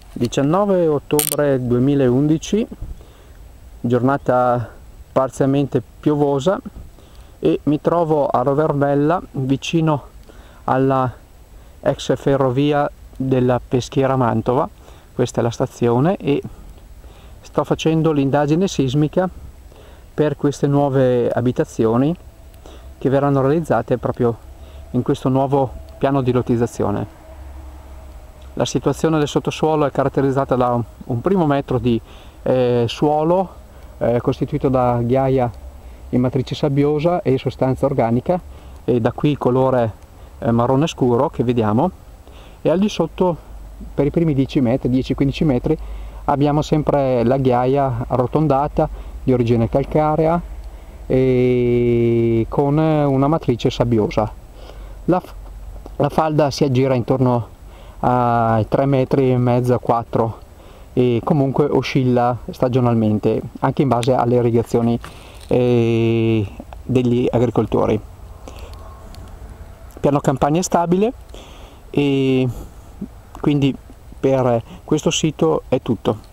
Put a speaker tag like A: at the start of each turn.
A: 19 ottobre 2011, giornata parzialmente piovosa, e mi trovo a Roverbella, vicino alla ex ferrovia della Peschiera Mantova. Questa è la stazione e sto facendo l'indagine sismica per queste nuove abitazioni che verranno realizzate proprio in questo nuovo piano di lottizzazione. La situazione del sottosuolo è caratterizzata da un primo metro di suolo costituito da ghiaia in matrice sabbiosa e sostanza organica, e da qui il colore marrone scuro che vediamo, e al di sotto, per i primi 10 metri, 10-15 metri, abbiamo sempre la ghiaia arrotondata di origine calcarea e con una matrice sabbiosa. La falda si aggira intorno ai 3,5 metri a 4 e comunque oscilla stagionalmente anche in base alle irrigazioni degli agricoltori. Piano campagna è stabile e quindi per questo sito è tutto.